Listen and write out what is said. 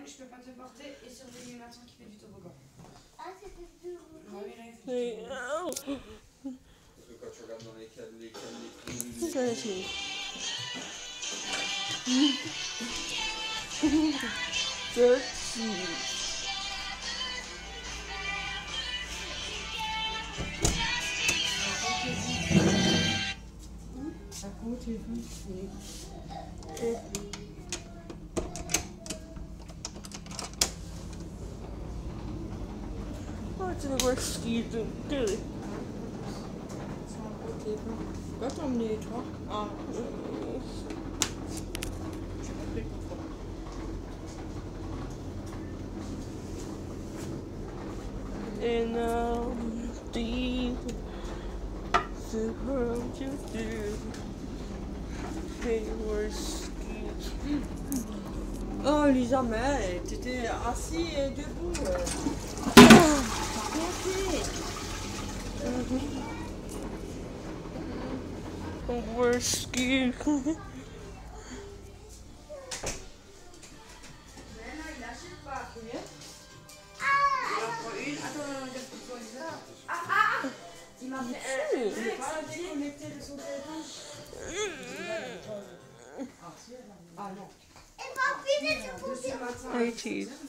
je peux pas te porter et surveiller Nathan qui fait du toboggan. Ah, c'était dur. Oui, là, il fait du toboggan. Parce que quand tu regardes dans les câbles, Ça quoi au téléphone? What's the worst you do? Pourquoi t'as emmené toi? Ah, j'ai compris pourquoi. And deep the world you do. They were skeet. Oh, Lisa, mais t'étais assis et debout. We're skeet. Il achète pas. Combien? Il en prend une. Attends, regarde-toi Lisa. Ah! Il m'a fait un. Il pas déconnecté de son téléphone. Ah non. Et papy, c'est pour Deuxième matin. Hey, cheese.